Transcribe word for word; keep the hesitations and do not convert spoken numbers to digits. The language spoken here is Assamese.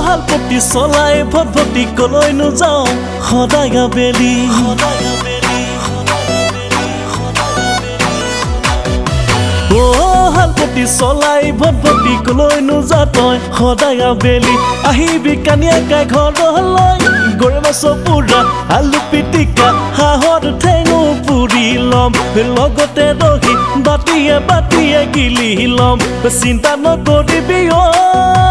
হালপতি চলাই ভটভটি কলৈ নোযাওঁ সদায় আবেলি ও হালপতি চলাই ভটভটি কলৈ নোযা তই সদায় আবেলি আহিবি কানিয়াকাই ঘৰলৈ গৰৈ মাছৰ পোৰা আলু পিটিকা হাঁহৰ ঠেঙো পুৰি ল'ম লগতে ৰহি বাতিয়ে বাতিয়ে গিলি ল'ম চিন্তা নকৰিবি অ